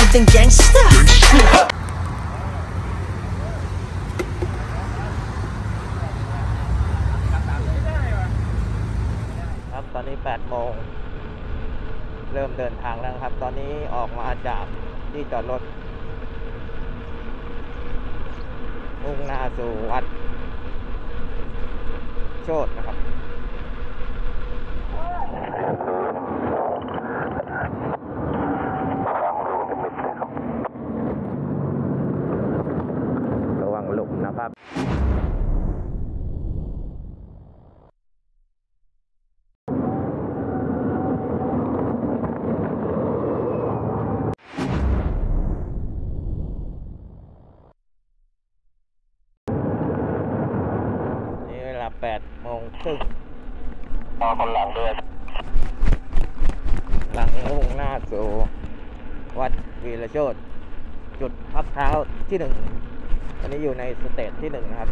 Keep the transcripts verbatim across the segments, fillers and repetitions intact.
something gangsta ครับตอนนี้แปดโมงเริ่มเดินทางแล้วครับตอนนี้ออกมาจากที่จอดรถมุ่งหน้าสู่วัดโชตินะครับระวังหลุมนะครับแปดโมงครึ่งรอคนหลังด้วยหลังมุ่งหน้าสู่วัดวีรโชติจุดพักเท้าที่หนึ่งอันนี้อยู่ในสเตจที่หนึ่งนะครับ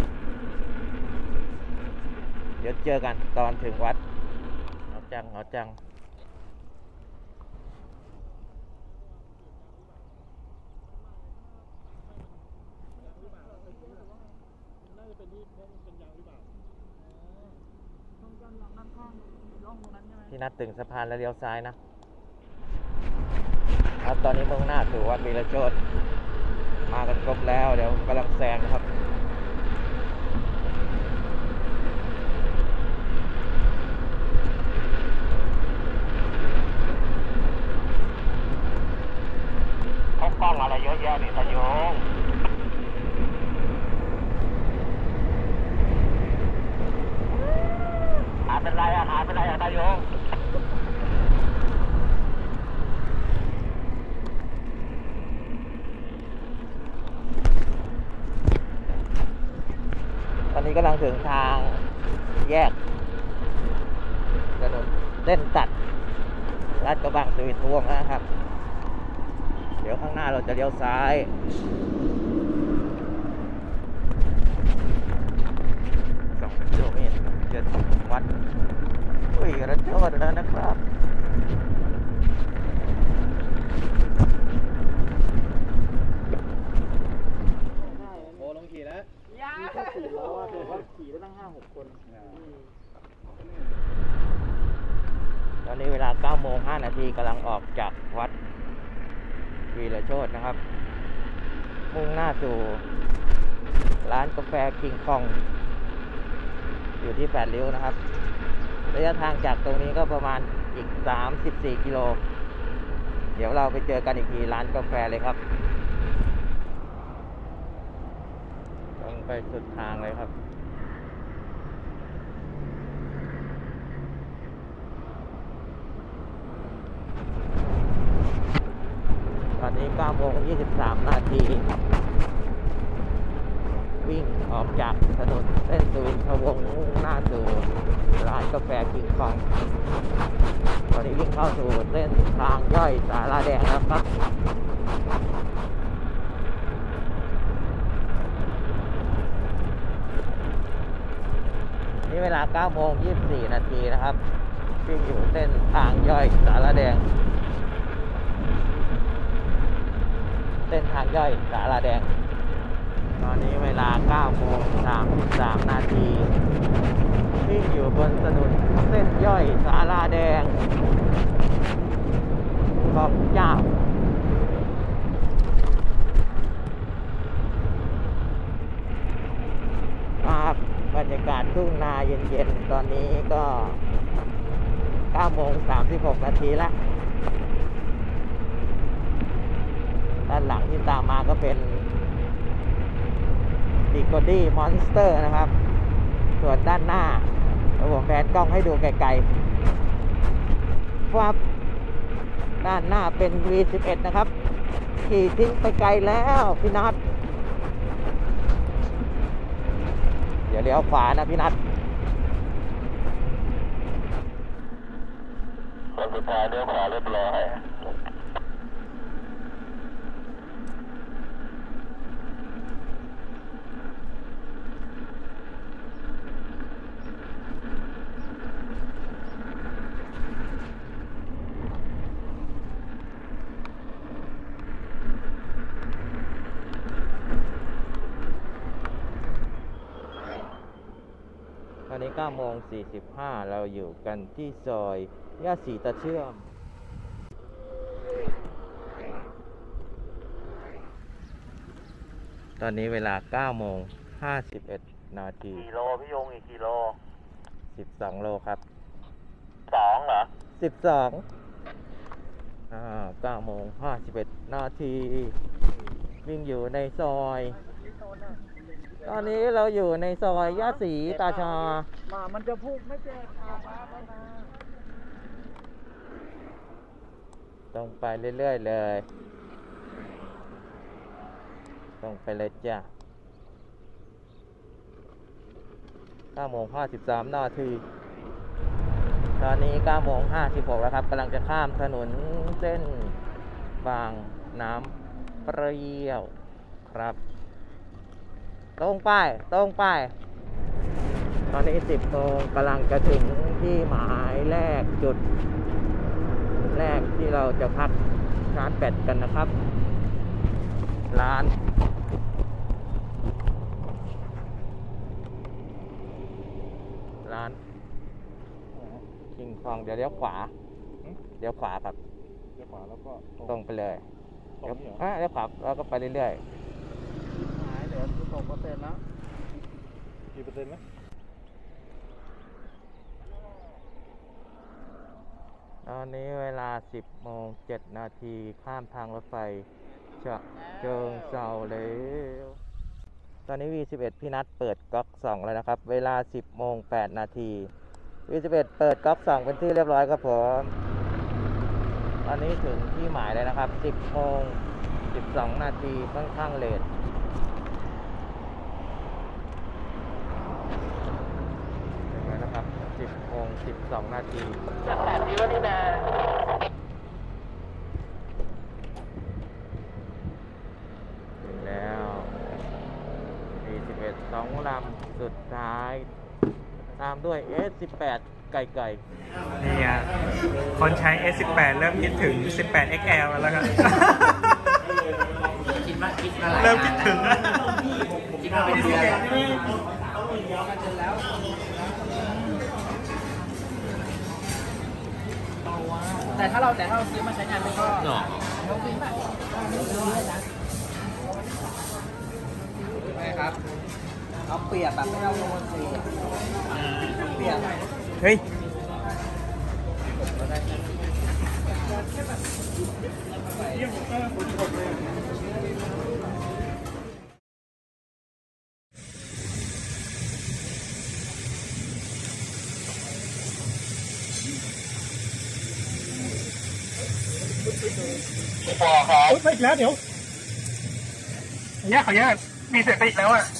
เดี๋ยวเจอกันตอนถึงวัดเอาจังเอาจังที่นัดถึงสะพานแล้วเลี้ยวซ้ายนะครับตอนนี้มุ่งหน้าสู่วัดวีรโชติมากันครบแล้วเดี๋ยวกำลังแซงนะครับเขากล้องอะไรเยอะแยะนี่ตะโยงหาเป็นไรอะหาเป็นไรอะตะโยงตอนนี้กำลังถึงทางแยกถนนเส้นตัดลาดกระบังสุวินทวงศ์นะครับ เดี๋ยวข้างหน้าเราจะเลี้ยวซ้ายสองกิโลเมตรจะถึงวัดอุ้ยระโชติแล้วนะครับโอ้ลงขี่แล้วมีแค่สี่ล้อว่าถือว่าขี่ได้ตั้งห้าหกคนตอนนี้เวลาเก้าโมงห้านาทีกำลังออกจากวัดวีรโชตินะครับมุ่งหน้าสู่ร้านกาแฟคิงคองอยู่ที่แปดริ้วนะครับระยะทางจากตรงนี้ก็ประมาณอีกสามสิบสี่กิโลเดี๋ยวเราไปเจอกันอีกทีร้านกาแฟเลยครับตรงไปสุดทางเลยครับตอนนี้เก้าโมงยี่สิบสามนาทีวิ่งออกจากถนนเส้นสุวินทวงศ์มุ่งหน้าสู่ร้านกาแฟคิงคองตอนนี้วิ่งเข้าสู่เส้นทางย่อยสาราแดงแล้วครับนี่เวลาเก้าโมงยี่สิบสี่นาทีนะครับวิ่งอยู่เส้นทางย่อยสาราแดงเส้นทางย่อยสาราแดงตอนนี้เวลาเก้าโมงสามสิบสามนาทีวิ่งอยู่บนถนนเส้นย่อยสาราแดงขอบเจ้าครับบรรยากาศทุ่งนาเย็นๆตอนนี้ก็เก้าโมงสามสิบหกนาทีแล้วด้านหลังที่ตามมาก็เป็นบิโกดี้มอนสเตอร์นะครับส่วนด้านหน้าผมแพนกล้องให้ดูไกลๆว่าด้านหน้าเป็น วี สิบเอ็ด นะครับขี่ทิ้งไปไกลแล้วพี่นัทเดี๋ยวเลี้ยวขวานะพี่นัทคนสุดท้ายเลี้ยวขวาเรียบร้อยนี้เก้าโมงสี่สิบห้าเราอยู่กันที่ซอยย่าศรีตะเชื่อมตอนนี้เวลาเก้าโมงห้าสิบเอ็ดนาทีกิโลพี่ยงอีกกิโลสิบสองโลครับสองเหรอสิบสองอ่าเก้าโมงห้าสิบเอ็ดนาทีวิ่งอยู่ในซอยตอนนี้เราอยู่ในซอยย่าศรีตาชามามันจะพูดไม่เจอขาบ้าแล้วนะตรงไปเรื่อยๆเลยตรงไปเลยจ้ะเก้าโมงห้าสิบสามนาทีตอนนี้เก้าโมงห้าสิบหกแล้วครับกำลังจะข้ามถนนเส้นบางน้ำเปรี้ยวครับตรงไปตรงไปตอนนี้สิบโมงกำลังจะถึงที่หมายแรกจุดแรกที่เราจะพักชาร์จแบตกันนะครับร้านร้านคิงคองเดี๋ยวเลี้ยวขวาเลี้ยวขวาครับเลี้ยวขวาแล้วก็ตรงไปเลยตรงนี้เหรอเลี้ยวขวาแล้วก็ไปเรื่อยๆหายเหลือสิบหกเปอร์เซ็นต์แล้วกี่เปอร์เซ็นต์ไหมตอนนี้เวลาสิบโมงเจ็ดนาทีข้ามทางรถไฟฉะเชิงเทราแล้วตอนนี้ วี สิบเอ็ด พี่นัทเปิดก๊อกสองแล้วนะครับเวลาสิบโมงแปดนาที วี สิบเอ็ด เปิดก๊อกสองเป็นที่เรียบร้อยครับผมตอนนี้ถึงที่หมายแล้วนะครับสิบโมงสิบสองนาทีค่อนข้างเลทถึงแล้วนะครับสิบโมงสิบสองนาทีจัดแปดทีวันนี้นะถึงแล้ว วี สิบเอ็ด สองลำสุดท้ายตามด้วย เอส สิบแปด ไก่ไก่นี่อ่ะคนใช้ เอส สิบแปด เริ่มคิดถึง สิบแปด เอ็กซ์ แอล แล้วครับคิดว่าคิดอะไรเริ่มคิดถึงแล้วคิดว่าเป็นเดือนแต่ถ้าเราแต่ถ้าเราซื้อมาใช้งานไม่ก็เราซื้อแบบไม่ครับเอาเปรียบแบบไม่เอาลงมาสีเปรียบเฮ้ยพอครับไปอีกแล้วเดี๋ยวแยกขอแยกมีเสร็จไปอีกแล้วอ่ะ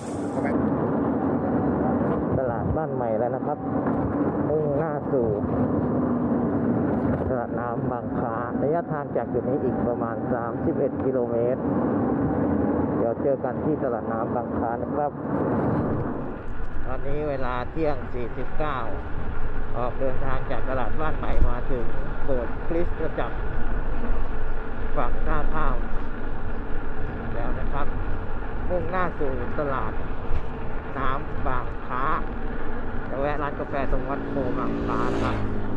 ตลาดบ้านใหม่แล้วนะครับมุ่งหน้าสู่ตลาดน้ำบางคล้าระยะทางจากจุดนี้อีกประมาณสามสิบเอ็ดกิโลเมตรเดี๋ยวเจอกันที่ตลาดน้ำบางคล้านะครับตอนนี้เวลาเที่ยงสี่สิบเก้าออกเดินทางจากตลาดบ้านใหม่มาถึงโบสถ์คริสตจักรฝั่งท่าข้ามแล้วนะครับมุ่งหน้าสู่ตลาดน้ำบางคล้าจะแวะร้านกาแฟตรงวัดโพบางคล้านะครับ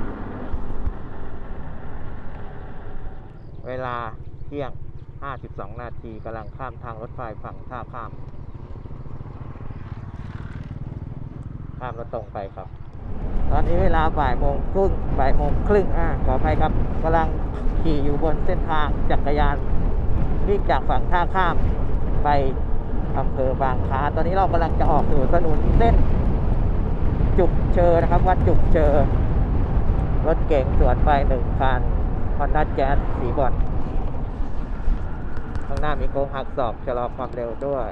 เวลาเที่ยงห้าสิบสองนาทีกำลังข้ามทางรถไฟฝั่งท่าข้ามข้ามรถตรงไปครับตอนนี้เวลาบ่ายโมงครึ่งบ่ายโมงครึ่งอ่าขออภัยครับกำลังขี่อยู่บนเส้นทางจักรยานวิ่งจากฝั่งท่าข้ามไปอำเภอบางคล้าตอนนี้เรากำลังจะออกสู่ถนนเส้นจุกเชอนะครับวัดจุกเชอรถเก๋งสวนไปหนึ่งคันฮอนด้าแจ๊สสีบอลข้างหน้ามีโค้งหักศอกชะลอความเร็วด้วย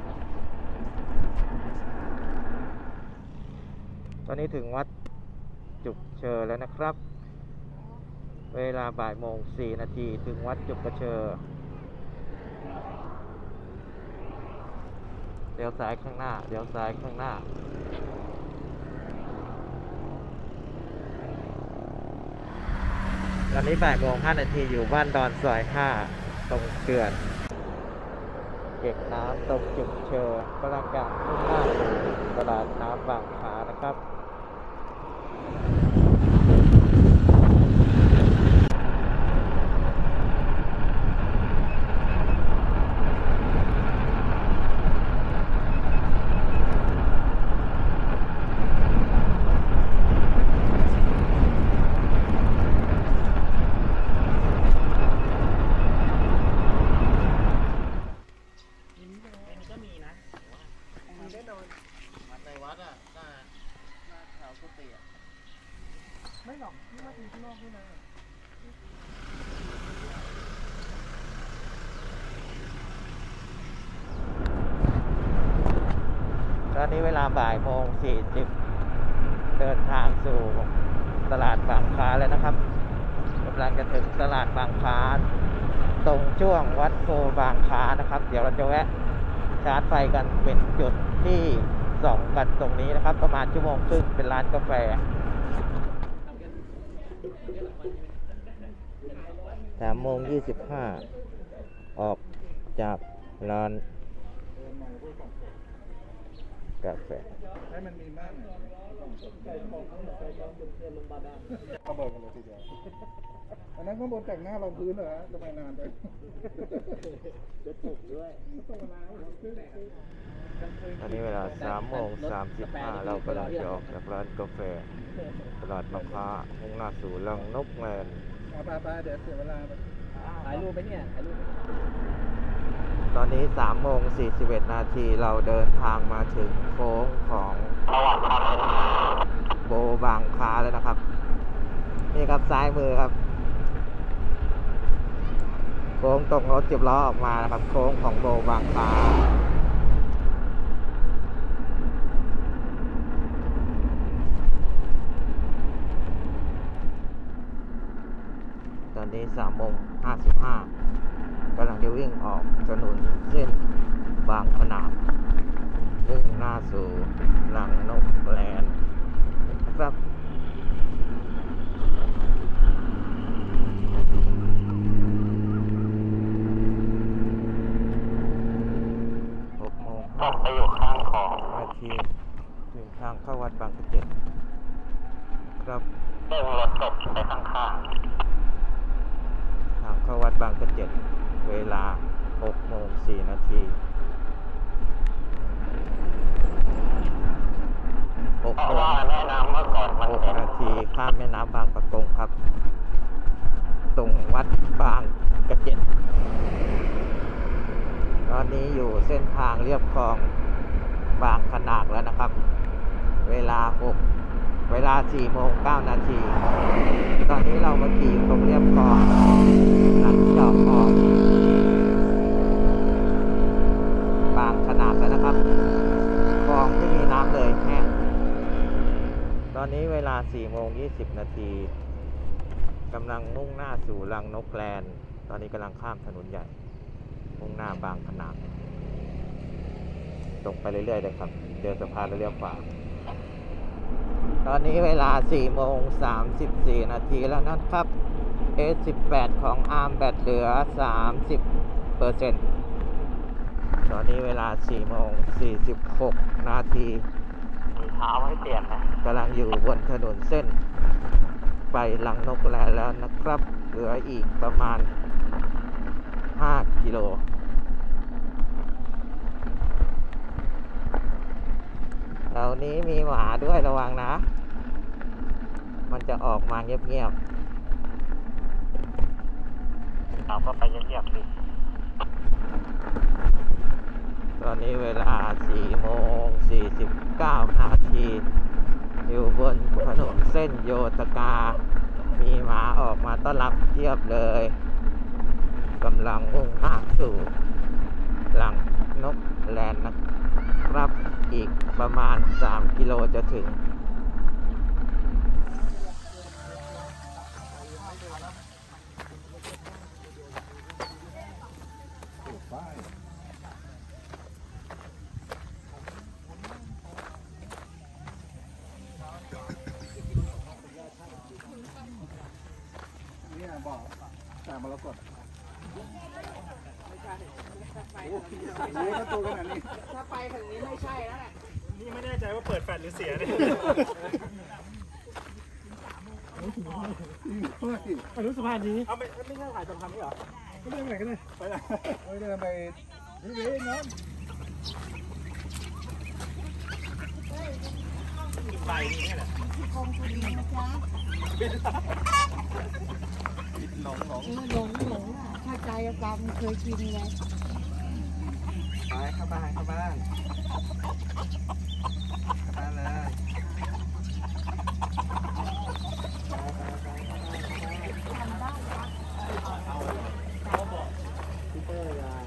ตอนนี้ถึงวัดจุกเชอแล้วนะครับเวลาบ่ายโมงสี่นาทีถึงวัดจุกกระเชอเลี้ยวซ้ายข้างหน้าเลี้ยวซ้ายข้างหน้าตอนนี้บ่ายโมงห้านาทีอยู่บ้านดอนซอยห้าตรงเขื่อนเก็บน้ำตรงจุดเชอกำลังจะมุ่งหน้าสู่ตลาดน้ำบางขานะครับในวัดอ่ะหน้าหน้าแถวกุฏิอ่ะไม่หรอกที่ว่าถึงข้างนอกด้วยนะตอนนี้เวลาบ่ายโมงสี่สิบเดินทางสู่ตลาดบางคล้าแล้วนะครับกำลังจะถึงตลาดบางคล้าตรงช่วงวัดโพบางคล้านะครับ เดี๋ยวเราจะแวะชาร์จไฟกันเป็นจุดที่สองกันตรงนี้นะครับ ประมาณชั่วโมงครึ่งเป็นร้านกาแฟสามโมงยี่สิบห้าออกจากร้านกาแฟให้มันมีมากเขาบอกกันเลยทีเดียวอันนั้นข้างบนแต่งหน้ารองพื้นเหรอฮะทำไมนานไปจะถูกด้วยตอนนี้เวลาสามโมงสามสิบห้าเรากำลังจะออกจากร้านกาแฟตลาดมะพร้าวมุ่งหน้าสู่ลังนกแลนด์ไปไปเดี๋ยวเสียเวลาถ่ายรูปไปเนี่ยถ่ายรูปตอนนี้สามโมงสี่สิบเอ็ดนาทีเราเดินทางมาถึงโค้งของโบบางคล้าแล้วนะครับนี่ครับซ้ายมือครับโค้งตรงรถสิบล้อออกมานะครับโค้งของโบบางคล้าตอนนี้สามโมงห้าสิบห้ากำลังจะวิ่งออกถนนเส้นบางขนาดวิ่งหน้าสู่ลังนกแลนด์นะครับหกโมงห้าไปอยู่ข้างของนาทีถึงทางเข้าวัดบางกระเจ็ดครับเดินรถตกไปข้างๆทางเข้าวัดบางกระเจ็ดเวลาหกโมงสี่นาทีหกโมงหกนาทีข้ามแม่น้ำบางปะกงครับตรงวัดบางกระเจ็ดตอนนี้อยู่เส้นทางเรียบคลองบางขนาดแล้วนะครับเวลาหกเวลาสี่โมงเก้านาทีตอนนี้เรามาขี่ตรงเรียบคลองหลังจอกคลองบางขนาดแล้วนะครับคลองไม่มีน้ำเลยแห้งตอนนี้เวลาสี่โมงยี่สิบนาทีกำลังมุ่งหน้าสู่ลังนกแลนด์ตอนนี้กำลังข้ามถนนใหญ่มุ่งหน้าบางขนาดตรงไปเรื่อยๆเลยครับเจอสะพานแล้วเลี้ยวขวาตอนนี้เวลาสี่โมงสามสิบสี่นาทีแล้วนะครับ เอ สิบแปด ของ อาร์ม แบตเหลือ สามสิบเปอร์เซ็นต์ ตอนนี้เวลาสี่โมงสี่สิบหกนาทีมีเท้าให้เปลี่ยนนะกำลังอยู่บนถนนเส้นไปลังนกแลนด์แล้วนะครับเหลืออีกประมาณห้ากิโลแถวนี้มีหมาด้วยระวังนะมันจะออกมาเงียบๆเราก็ไปเงียบๆสิตอนนี้เวลาสี่โมงสี่สิบเก้านาทีอยู่บนถนนเส้นโยธกามีหมาออกมาต้อนรับเทียบเลยกำลังมุ่งหน้าสู่ลังนกแลนด์นะครับอีกประมาณสามกิโลจะถึงเนี่ยบอกแต่มรกตโอ้ถ้าตัวขนาดนี้ถ้าไปถึงนี้ไม่ใช่แล้วแหละนี่ไม่แน่ใจว่าเปิดแฟลชหรือเสียเนี่ยอนุสภานี้เอาไม่ไม่ใช่ถ่ายสะพานนี่เหรอก็เรื่องอะไรกันเลยไปละเฮ้ยเดินไปเรื่อยๆน้ำใบนี่แหละคงสุรินทร์นะจ๊ะหลงหลงหลงหลงอ่ะถ้าใจกรรมเคยกินไงไปเข้าบ้านเข้าบ้านเข้าบ้านเลยพี่เตอร์ยา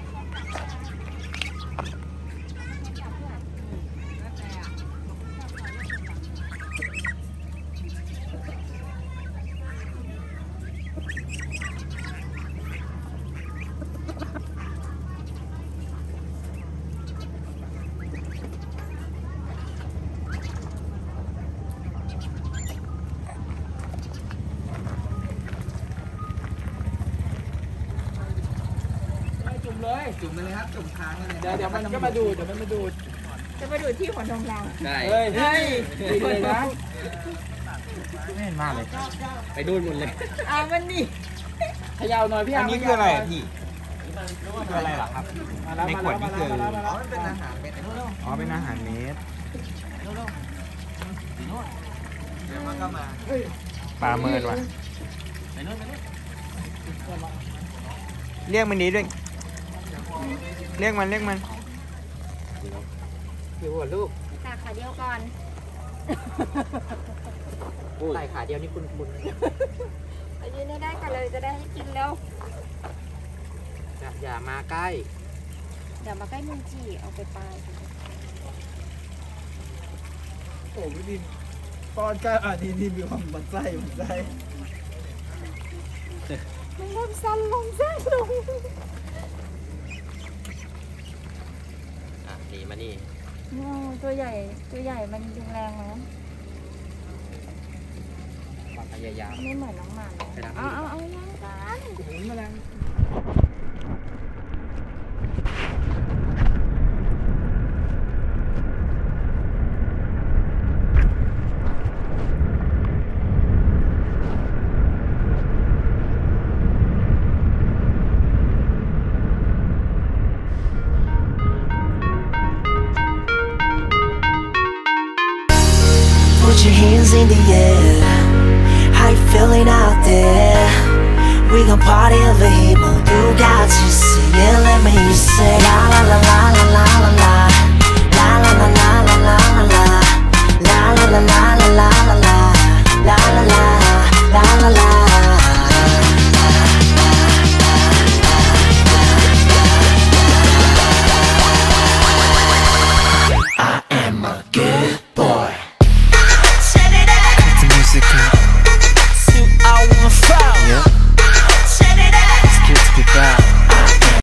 จุ่มเลยจุ่มไปเลยครับจุ่มค้างเลยเดี๋ยวเดี๋ยวมันก็มาดูเดี๋ยวมันมาดูจะมาดูที่หัวทองเราได้เฮ้ยเฮ้ยดีเลยนะไม่เห็นมากเลยไปดูหมดเลยอ่ามันนี่ขยาวหน่อยพี่อัอานนี้คืออะไรอ่ะพี่คืออะไรเหรอครับมาแล้วในมาขวแล้ดวนี่มาคือแล้วมาแล้วมันเป็นอาหารเป็นอ๋อเป็นอาหารเม็ดเดี๋ยวมันก็มาปลาเมินว่ะเรียกมันนี้ด้วย เรียกมันเรียกมันอยู่หัวลูกตักขาเดียวก่อนใส่ขาเดียวนี่คุณคุณเอายืนให้ได้กันเลยจะได้ให้กินแล้วอย่ามาใกล้เดี๋ยวมาใกล้มุงจีเอาไปปลายโอ้พี่ดินตอนใกล้อ่ะดีดีมีความมันไส้มันไส้มันเริ่มสั้นลงสั้นลงอ่ะหนีมานี่โอ้ตัวใหญ่ตัวใหญ่มันดึงแรงนะความพยายามไม่เหมือนน้องหมาเลยเอาเอาเอาย่างกันโอ้โหแมลง Put your hands in the air. How you feeling out there? We gon' party over here, you got to